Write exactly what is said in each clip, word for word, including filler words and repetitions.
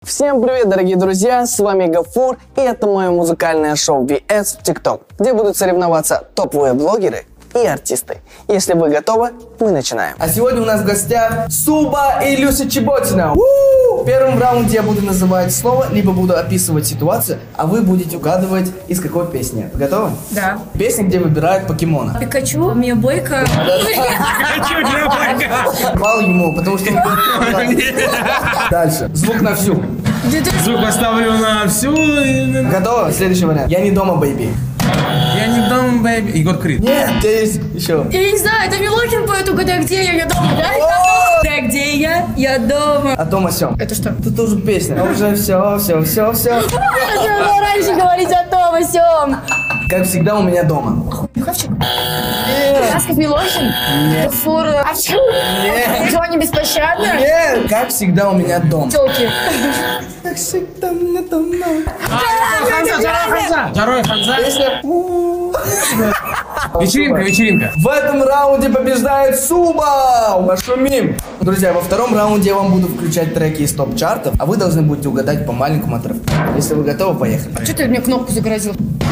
Всем привет, дорогие друзья, с вами Гафур, и это мое музыкальное шоу ви эс в ТикТок, где будут соревноваться топовые блогеры и артисты. Если вы готовы, мы начинаем. А сегодня у нас в гостях Суба и Люся Чеботина. У-у-у! В первом раунде я буду называть слово, либо буду описывать ситуацию, а вы будете угадывать, из какой песни. Готовы? Да. Песня, где выбирают покемона. Пикачу, Мия Бойко. Пикачу для Бойко. Бал ему, потому что... Дальше. Звук на всю. Звук поставлю на всю. Готово? Следующий вариант. Я не дома, бэйби. Я не дома, бэйби. Егор Крид. Нет, у тебя есть еще. Я не знаю, это Милохин поет «Угадай, где я, я дома», да? «Угадай, где я, я дома». О том о сём. Это что? Тут тоже песня. А уже все, все, все, все. Я было раньше говорить о том, о сём. Как всегда у меня дома. Хавчик? Расков Милохин? Нет. Гафур Авчу? Нет. Джонни Беспощадно? Нет. Как всегда у меня дома. Тёлки. Как всегда у меня дома. Ханза, Жарой Ханза. Жарой Ханза. Песня. Вечеринка, вечеринка. В этом раунде побеждает Суба! Пошумим! Друзья, во втором раунде я вам буду включать треки из топ-чартов, а вы должны будете угадать по маленькому отрывку. Если вы готовы, поехали. Что ты мне кнопку загрозил?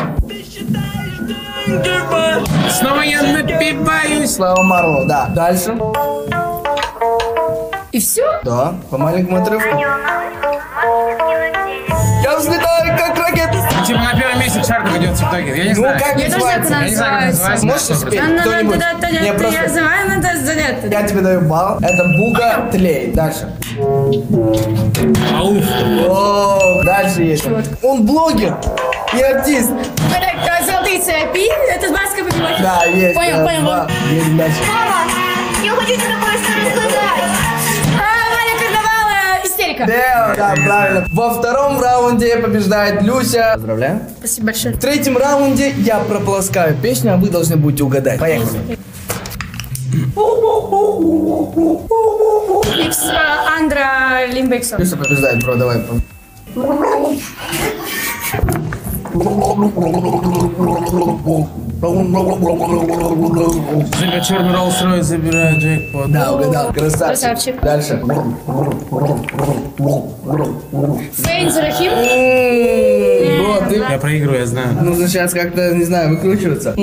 Снова я напиваюсь. Слава Марлоу, да. Дальше. И все? Да, по маленькому отрывку. Я взлетаю, как ракета. Типа на первом месте чартов идет в ТикТоке. Я не Ну, знаю. как Я тоже называется? знаю, Я не знаю, как называется. Можете спеть? Кто-нибудь? Не, просто... Я тебе даю балл. Это Буга Тлей. Дальше. Ауф. О, дальше есть. Он блогер и артист. Золотые цепи, это с Баской понимаешь? Да, есть. Понял, Раз, понял. два. Есть дальше. Мама, я хочу тебе кое-что рассказать. А, Валя Карнавала, истерика. Да, да, правильно. Во втором раунде побеждает Люся. Поздравляю. Спасибо большое. В третьем раунде я прополоскаю песню, а вы должны будете угадать. Поехали. Икс, а, Андра Лимбексон. Люся побеждает, бро, давай. Забирай черный Роллс-Ройс, забирай джекпот. Да, угадал, красавчик. Красавчик. Дальше. Фейн Зарахим. Бро, ты... Я проигрываю, я знаю. Нужно сейчас как-то, не знаю, выкручиваться.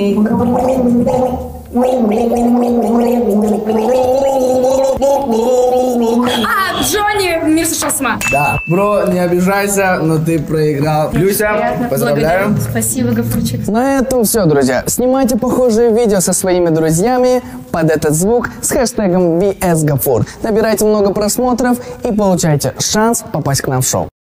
А, Джонни, мир сошел с ума. Да. Бро, не обижайся, но ты проиграл. Люся, Приятно. поздравляю. Благодарю. Спасибо, Гафурчик. На этом все, друзья. Снимайте похожие видео со своими друзьями под этот звук с хэштегом ви эс Гафур. Набирайте много просмотров и получайте шанс попасть к нам в шоу.